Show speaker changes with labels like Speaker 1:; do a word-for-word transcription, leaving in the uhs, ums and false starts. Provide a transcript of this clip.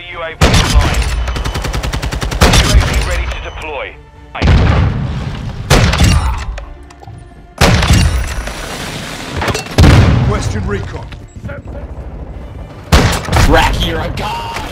Speaker 1: U A V online. U A V ready to deploy.
Speaker 2: Question recon.
Speaker 3: Rack here, I got.